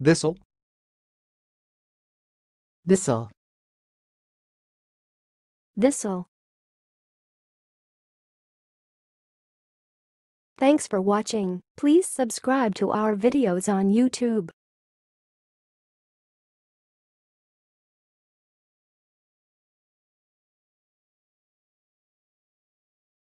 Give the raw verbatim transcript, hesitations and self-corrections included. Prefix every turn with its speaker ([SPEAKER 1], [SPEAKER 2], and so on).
[SPEAKER 1] this'll,
[SPEAKER 2] this'll,
[SPEAKER 3] This'll. Thanks for watching. Please subscribe to our videos on YouTube.